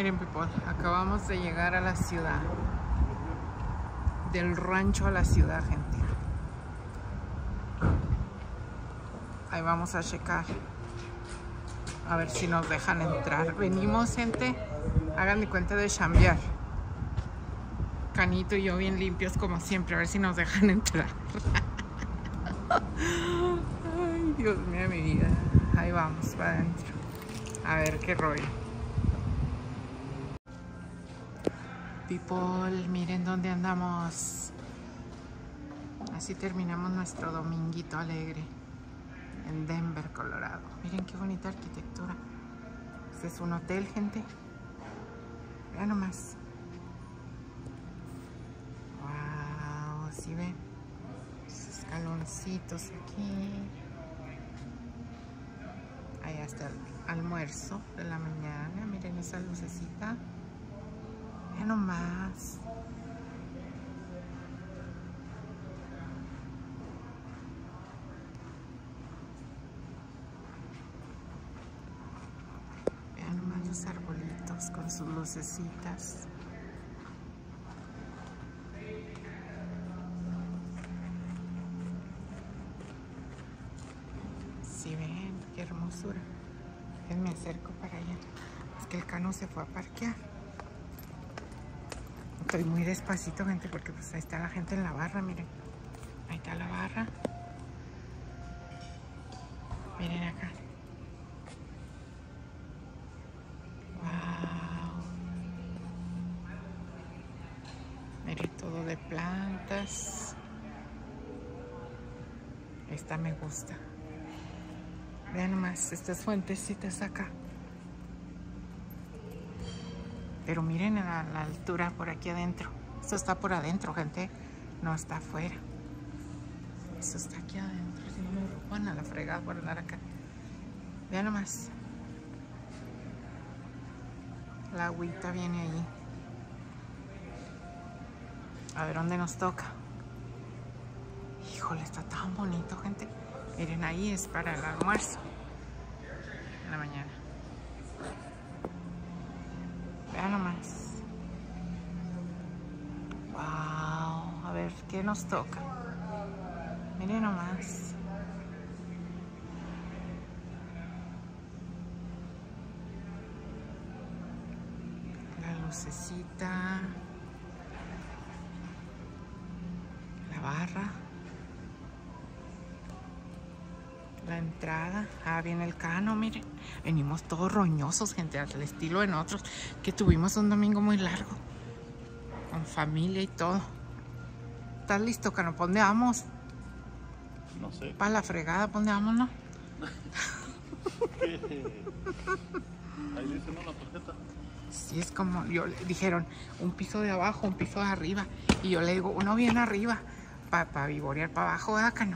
Miren, people, acabamos de llegar a la ciudad. Del rancho a la ciudad, gente. Ahí vamos a checar. A ver si nos dejan entrar. Venimos, gente. Háganme cuenta de chambear. Canito y yo bien limpios como siempre. A ver si nos dejan entrar. Ay, Dios mío, mi vida. Ahí vamos, para adentro. A ver qué rollo. People, miren dónde andamos. Así terminamos nuestro dominguito alegre en Denver, Colorado. Miren qué bonita arquitectura. Este es un hotel, gente. Vean nomás. Wow, ¿sí ven? Esos escaloncitos aquí. Ahí está el almuerzo de la mañana. Miren esa lucecita. Vean nomás. Vean nomás los arbolitos con sus lucecitas. Si ven, qué hermosura. Me acerco para allá. Es que el Cano se fue a parquear. Estoy muy despacito, gente, porque pues ahí está la gente en la barra, miren. Ahí está la barra. Miren acá. Wow. Miren, todo de plantas. Esta me gusta. Vean nomás, estas fuentecitas acá. Pero miren a la altura por aquí adentro. Esto está por adentro, gente. No está afuera. Esto está aquí adentro. Si no me roban a la fregada por andar acá. Vean nomás. La agüita viene ahí. A ver dónde nos toca. Híjole, está tan bonito, gente. Miren, ahí es para el almuerzo. En la mañana. Vean nomás. Wow. A ver, ¿qué nos toca? Miren nomás. La lucecita. La barra. La entrada. Ah, viene el Cano, miren. Venimos todos roñosos, gente, al estilo de nosotros, que tuvimos un domingo muy largo. Con familia y todo. ¿Estás listo, Cano? ¿Para dónde vamos? No sé. Para la fregada, ¿para dónde vamos, no? Ahí dice, ¿no? La tarjeta. Sí, es como, dijeron, un piso de abajo, un piso de arriba. Y yo le digo, uno bien arriba, para vivorear para abajo, ¿verdad, Cano?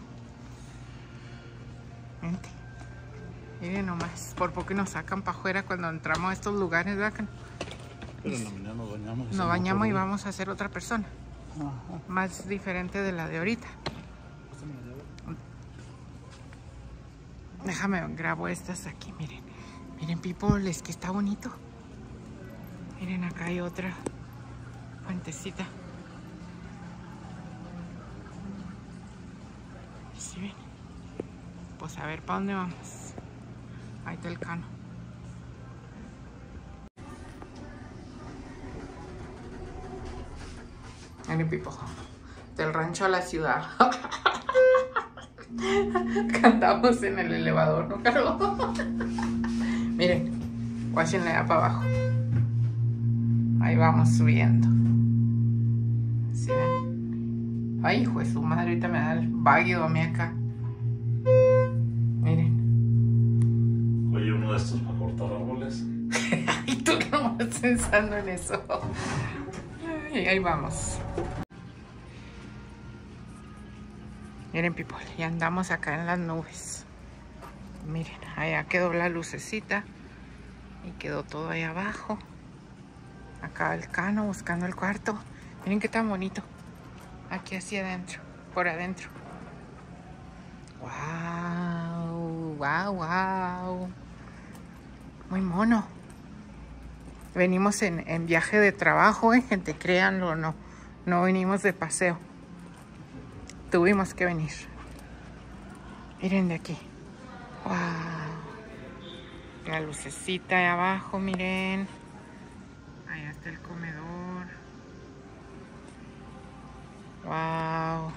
Gente, miren nomás, por poco nos sacan para afuera cuando entramos a estos lugares, ¿verdad, Cano? Pero en la mañana nos bañamos. Nos bañamos y vamos a ser otra persona. Ajá. Más diferente de la de ahorita. Déjame, grabo estas aquí, miren. Miren, people, es que está bonito. Miren, acá hay otra fuentecita. ¿Sí ven? Pues a ver, ¿para dónde vamos? Ahí está el Cano. Miren, people, del rancho a la ciudad. Cantamos en el elevador, ¿no, Carlos? Miren, guáchenle allá para abajo. Ahí vamos subiendo. ¿Sí ven? Ay, hijo de su madre, ahorita me da el váguido a mí acá. Miren. Oye, uno de estos para cortar árboles. Y tú no vas pensando en eso. Y ahí vamos. Miren, people, ya andamos acá en las nubes. Miren, allá quedó la lucecita. Y quedó todo ahí abajo. Acá el Cano buscando el cuarto. Miren qué tan bonito. Aquí hacia adentro, por adentro. Wow, wow, wow. Muy mono. Venimos en viaje de trabajo, gente, créanlo o no. No venimos de paseo. Tuvimos que venir. Miren de aquí. Wow. La lucecita de abajo, miren. Allá está el comedor. Wow.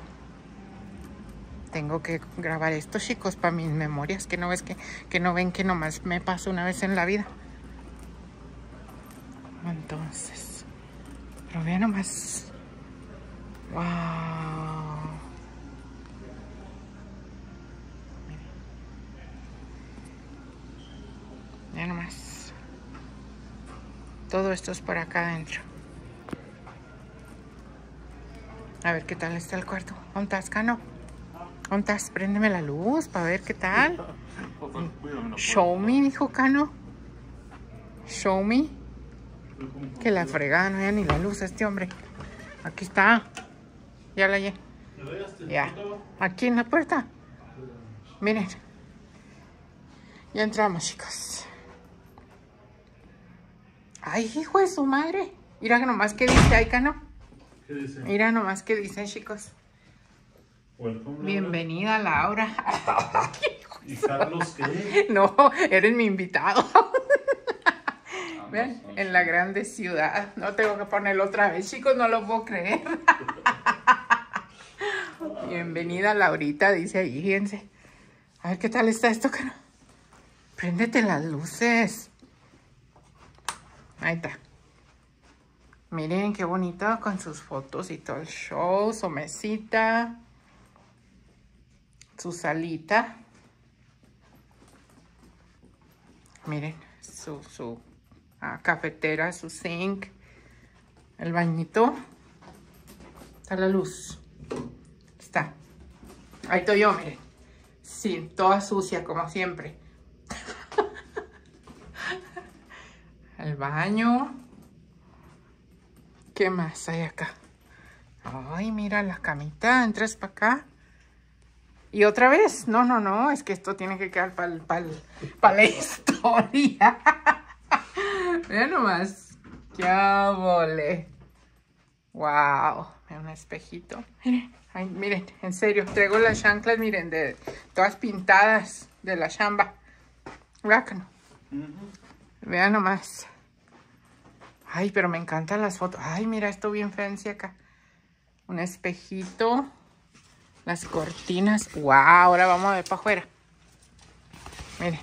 Tengo que grabar esto, chicos, para mis memorias. Que no ves que no ven que nomás me pasa una vez en la vida. Entonces, pero vean nomás. Wow. Miren. Vean nomás. Todo esto es por acá adentro. A ver qué tal está el cuarto. ¿Dónde estás, Cano? ¿Dónde estás? Préndeme la luz para ver qué tal. Show me, dijo Cano. Show me. Que la fregada, no hay ni la luz este hombre. Aquí está. Ya la hallé. Ya. Aquí en la puerta. Miren. Ya entramos, chicos. Ay, hijo de su madre. Mira nomás que dice ahí, Cano. ¿Qué dice? Mira nomás que dicen, chicos. Welcome, Bienvenida, Laura. ¿Y Carlos qué? No, eres mi invitado. Vean, en la grande ciudad. No tengo que ponerlo otra vez, chicos, no lo puedo creer. Bienvenida, Laurita, dice ahí, fíjense. A ver qué tal está esto, Cano. Préndete las luces. Ahí está. Miren qué bonito con sus fotos y todo el show, su mesita, su salita. Miren, su cafetera, su sink, el bañito. Está la luz. Está. Ahí estoy yo, miren. Sí, toda sucia como siempre. El baño. ¿Qué más hay acá? Ay, mira la camita. Entras para acá. Y otra vez. No. Es que esto tiene que quedar para la historia. Vean nomás. ¡Qué vole! ¡Wow! Vean un espejito. Miren. Ay, miren, en serio. Traigo las chanclas, miren, de todas pintadas de la chamba. Vean. Vean nomás. Ay, pero me encantan las fotos. Ay, mira, esto bien fancy acá. Un espejito. Las cortinas. ¡Wow! Ahora vamos a ver para afuera. Miren.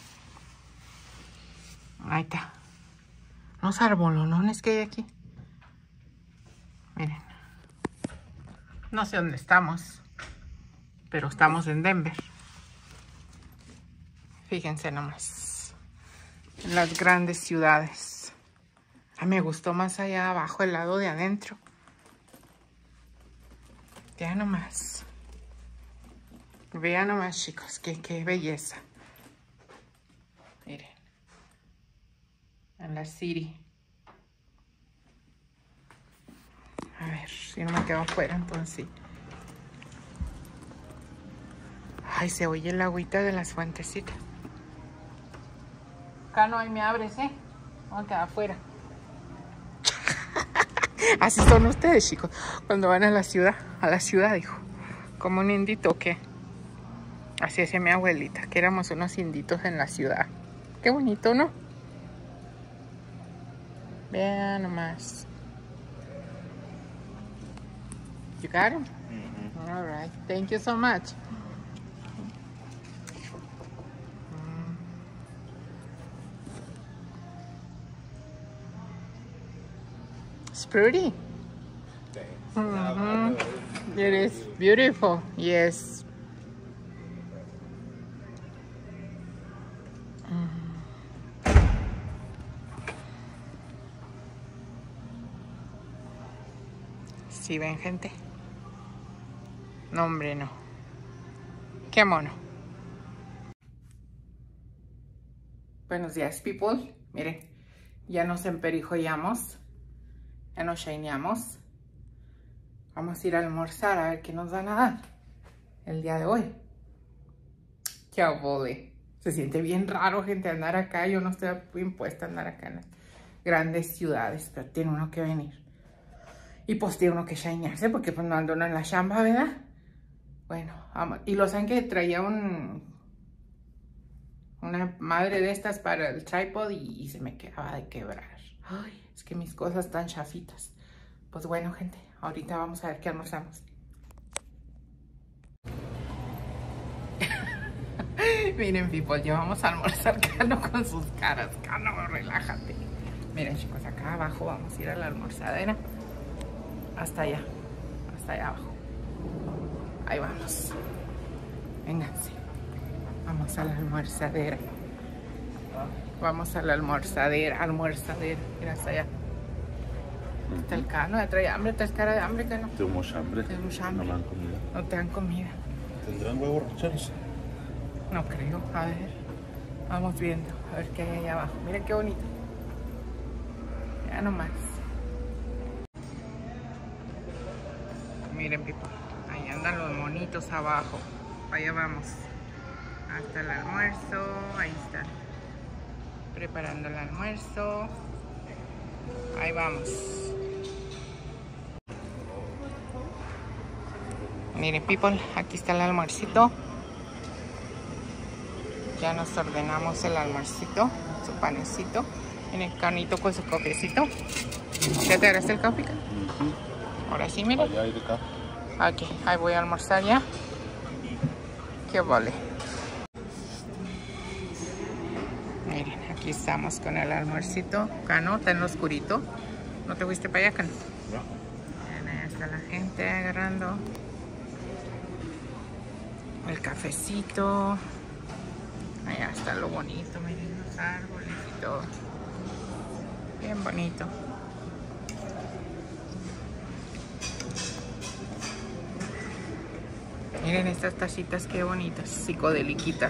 Ahí está. Unos arbolonones que hay aquí. Miren. No sé dónde estamos. Pero estamos en Denver. Fíjense nomás. En las grandes ciudades. Ay, me gustó más allá abajo, el lado de adentro. Vean nomás. Vean nomás, chicos, qué belleza. Miren. En la city. A ver, si no me quedo afuera, entonces sí. Ay, se oye el agüita de las fuentecitas. Acá no, ahí me abres, ¿eh? Vamos a quedar afuera. Así son ustedes, chicos, cuando van a la ciudad, hijo. Como un indito, ¿o qué? Así hacía mi abuelita, que éramos unos inditos en la ciudad. Qué bonito, ¿no? Vean nomás. You got him? All right. Thank you so much. It's pretty. It is beautiful. Yes. ¿Sí ven, gente? No, hombre, no. Qué mono. Buenos días, people. Miren, ya nos emperijollamos. Ya nos shineamos. Vamos a ir a almorzar a ver qué nos van a dar el día de hoy. Qué obole. Se siente bien raro, gente, andar acá. Yo no estoy impuesta a andar acá grandes ciudades, pero tiene uno que venir. Y pues tiene uno que shinearse porque pues no ando en la chamba, ¿verdad? Bueno, vamos. Y lo saben que traía una madre de estas para el tripod y se me quedaba de quebrar. Ay, es que mis cosas están chafitas. Pues bueno, gente, ahorita vamos a ver qué almorzamos. Miren, people, ya vamos a almorzar. Cano con sus caras. Cano, relájate. Miren, chicos, acá abajo vamos a ir a la almorzadera. Hasta allá abajo. Ahí vamos. Vénganse. Vamos a la almorzadera. Vamos a la almorzadera. Mira, hasta allá. Está el Cano, ya trae hambre, traes cara de hambre, Cano. Tenemos hambre. Tenemos hambre. No me dan comida. No te dan comida. ¿Tendrán huevos rancheros? No creo. A ver. Vamos viendo. A ver qué hay allá abajo. Miren qué bonito. Ya nomás. Miren, people. Ahí andan los monitos abajo. Allá vamos. Hasta el almuerzo. Ahí están. Preparando el almuerzo. Ahí vamos. Miren, people, aquí está el almuercito. Ya nos ordenamos el almuercito, su panecito. En el Canito con su cafecito. ¿Ya te agarraste el café? Ahora sí, miren. Allá hay de acá. Aquí, ahí voy a almorzar ya. Qué vale. Miren, aquí estamos con el almuercito. Cano, está en lo oscurito. ¿No te fuiste para allá, Cano? No. Ahí está la gente agarrando el cafecito. Allá está lo bonito, miren los árboles y todo. Bien bonito. Miren estas tacitas, qué bonitas, psicodeliquitas.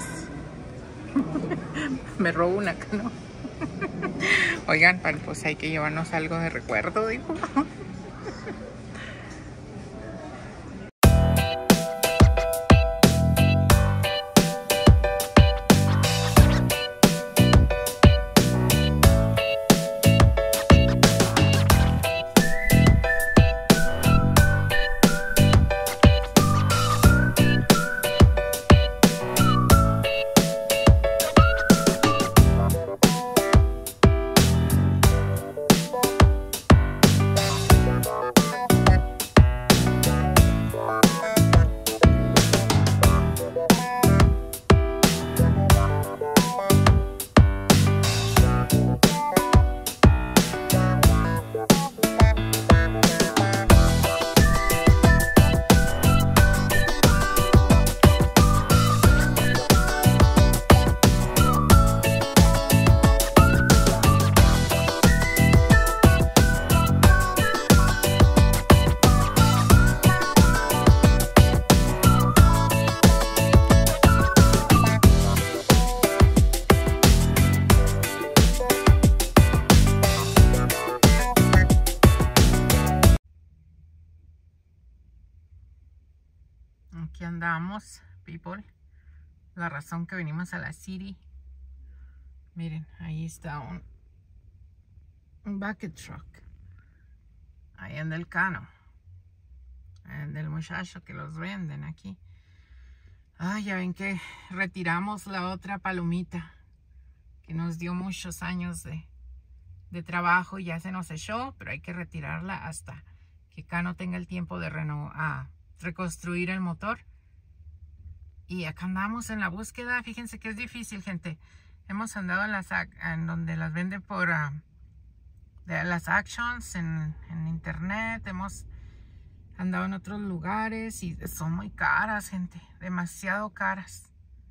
Me robo una, ¿no? Oigan, pues hay que llevarnos algo de recuerdo, digo. Aquí andamos, people. La razón que venimos a la city. Miren, ahí está un bucket truck. Ahí anda el Cano. Ahí anda el muchacho que los venden aquí. Ay, ya ven que retiramos la otra palomita que nos dio muchos años de trabajo y ya se nos echó, pero hay que retirarla hasta que Cano tenga el tiempo de reconstruir el motor. Y acá andamos en la búsqueda. Fíjense que es difícil, gente. Hemos andado en donde las venden por de las Actions en internet. Hemos andado en otros lugares y son muy caras, gente. Demasiado caras.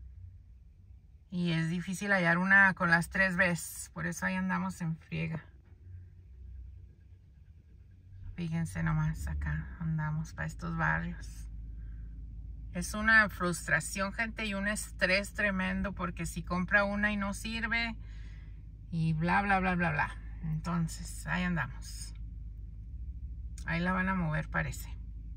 Y es difícil hallar una con las 3 Bs. Por eso ahí andamos en friega. Fíjense nomás, acá andamos para estos barrios. Es una frustración, gente, y un estrés tremendo porque si compra una y no sirve y bla, bla, bla, bla, bla. Entonces, ahí andamos. Ahí la van a mover, parece.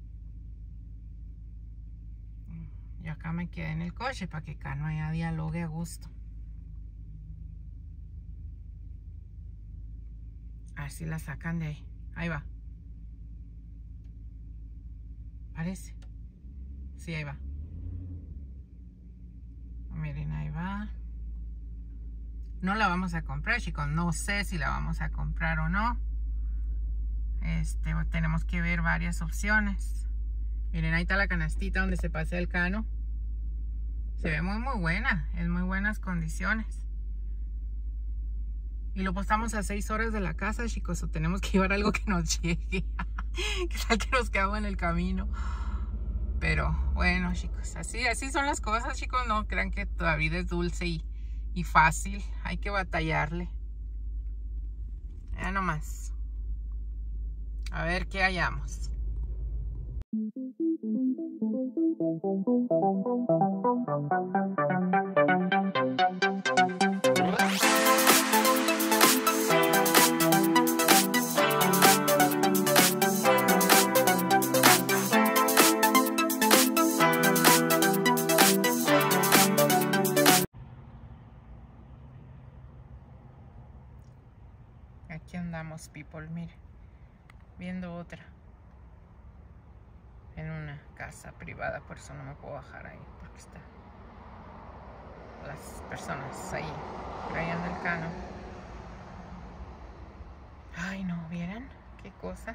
Yo acá me quedé en el coche para que acá no haya dialogue a gusto. ver si la sacan de ahí. Ahí va. Parece. Sí, ahí va. Miren, ahí va. No la vamos a comprar, chicos. No sé si la vamos a comprar o no. Tenemos que ver varias opciones. Miren, ahí está la canastita donde se pasea el cano. Se ve muy buena. En muy buenas condiciones. Y lo postamos a 6 horas de la casa, chicos. O tenemos que llevar algo que nos llegue. Que tal que nos quedamos en el camino. Pero bueno, chicos, así son las cosas, chicos. No crean que toda vida es dulce y fácil. Hay que batallarle. Ya nomás. A ver qué hallamos. Aquí andamos, people, miren, viendo otra en una casa privada, por eso no me puedo bajar ahí, porque están las personas ahí, por ahí anda el cano. Ay, no, ¿vieran qué cosa?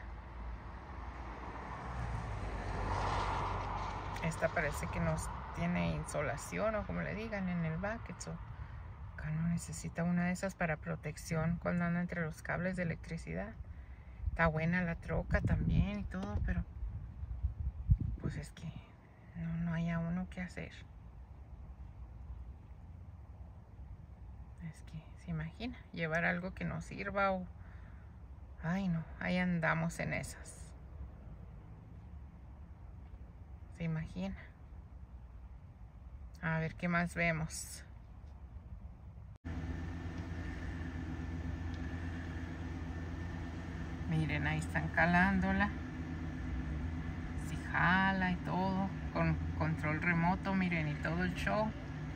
Esta parece que nos tiene insolación, o como le digan, en el bucket. No necesita una de esas para protección cuando anda entre los cables de electricidad. Está buena la troca también y todo, pero pues es que no haya uno que hacer. Es que se imagina llevar algo que no sirva o... Ay no, ahí andamos en esas. Se imagina. A ver qué más vemos. Miren, ahí están calándola. Si jala y todo. Con control remoto, miren, y todo el show.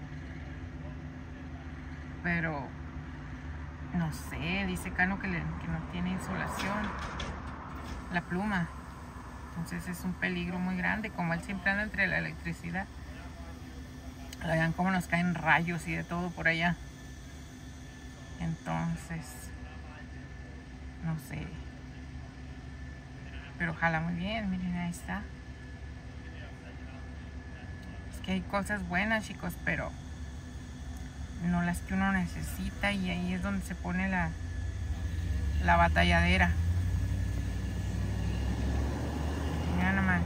Pero no sé, dice Cano que no tiene insolación la pluma. Entonces es un peligro muy grande. Como él siempre anda entre la electricidad. Vean cómo nos caen rayos y de todo por allá. Entonces, no sé. Pero jala muy bien, miren, ahí está. Es que hay cosas buenas, chicos, pero no las que uno necesita, y ahí es donde se pone la batalladera. Mira nomás.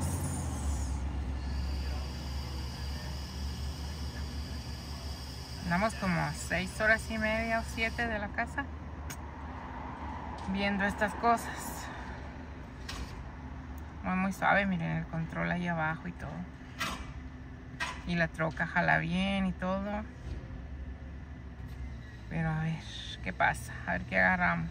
Andamos como 6 horas y media o 7 de la casa viendo estas cosas. Muy suave, miren el control ahí abajo y todo. Y la troca jala bien y todo. Pero a ver qué pasa, a ver qué agarramos.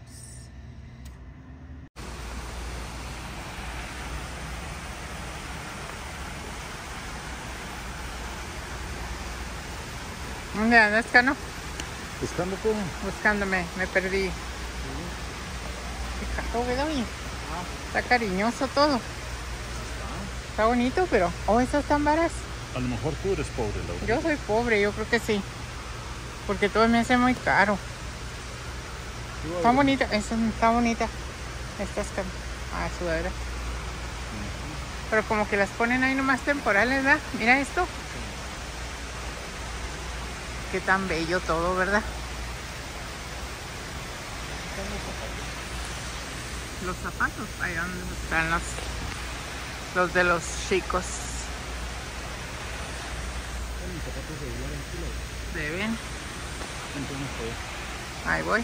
¿Dónde andas, Cano? ¿Buscando cómo? Buscándome, me perdí. Fíjate, ¿verdad? Está cariñoso todo. Está bonito, pero... Oh, esas están varas. A lo mejor tú eres pobre, Laura. Yo soy pobre, yo creo que sí. Porque todo me hace muy caro. Está bonita, esa está bonita. Estas sudadera. Pero como que las ponen ahí nomás temporales, ¿verdad? Mira esto. Qué tan bello todo, ¿verdad? Los zapatos, ahí donde están los de los chicos. Mis zapatos de llevar en kilo. Deben. Entonces, Ahí voy.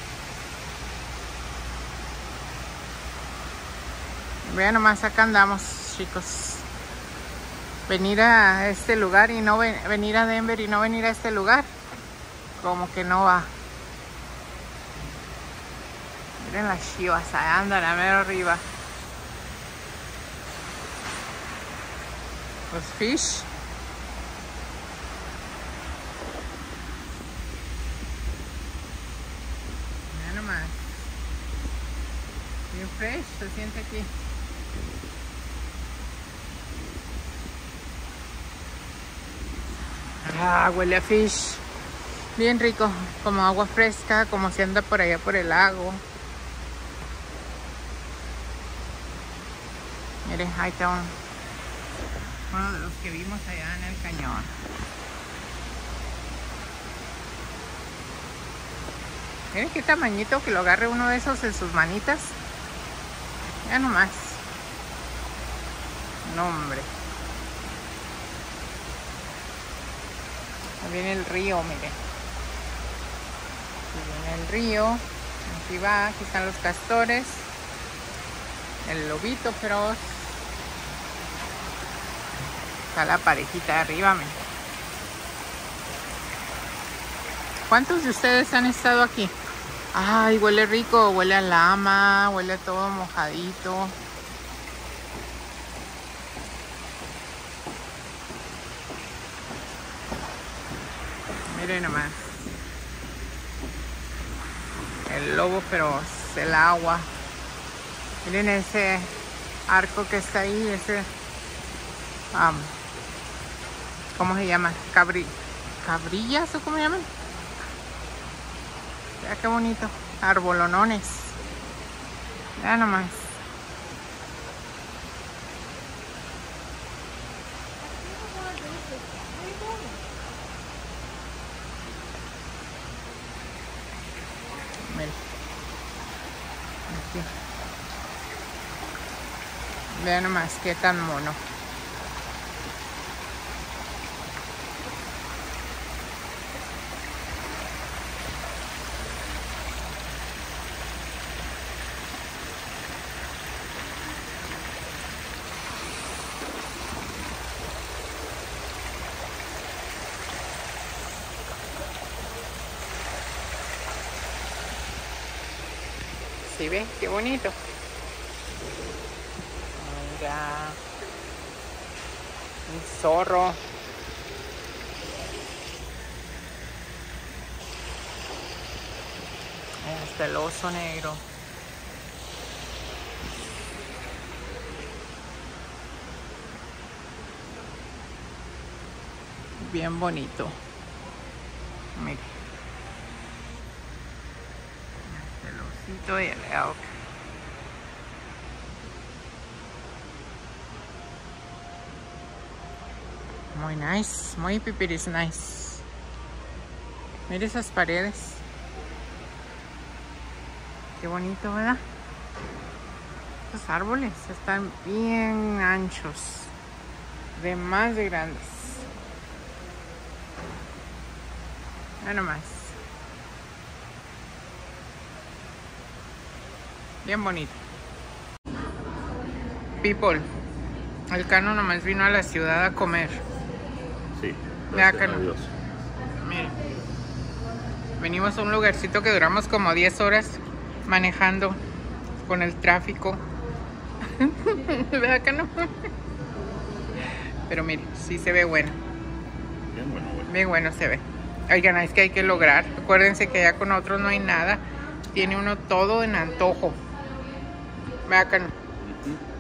Vean nomás, acá andamos, chicos. Venir a este lugar y no venir a Denver y no venir a este lugar, como que no va. Miren las chivas, ahí andan a ver arriba. Los fish. Mira nomás. fresh, se siente aquí. Ah, huele a fish. Bien rico, como agua fresca, como si anda por allá por el lago. Miren, ahí está uno de los que vimos allá en el cañón. Miren qué tamañito, que lo agarre uno de esos en sus manitas. Ya nomás. No, hombre. Ahí viene el río, miren. Aquí viene el río. Aquí va, aquí están los castores. El lobito feroz. Está la parejita de arriba, miren. ¿Cuántos de ustedes han estado aquí? Ay, huele rico, huele a lama, huele todo mojadito. Miren nomás. El lobo feroz, el agua. Miren ese arco que está ahí, ese... ¿cómo se llama? ¿Cabrillas o cómo se llaman? Mira qué bonito. Arbolonones. Ya nomás. Miren. Aquí. Vean nomás qué tan mono. ¿Sí ven? Qué bonito. Mira. Un zorro. Este el oso negro. Bien bonito. Mire. El osito y el elk. Muy nice, muy pipiris nice. Mire esas paredes. Qué bonito, ¿verdad? Estos árboles están bien anchos. De más de grandes. Ya nomás. Bien bonito. People. El Cano nomás vino a la ciudad a comer. Sí. Vea, Gracias a Cano. Dios. Miren. Venimos a un lugarcito que duramos como 10 horas manejando con el tráfico. Vea, Cano. Pero miren, sí se ve bueno. Bien bueno, güey. Bien bueno se ve. Oigan, es que hay que lograr. Acuérdense que ya con otros no hay nada. Tiene uno todo en antojo. Vea, Cano.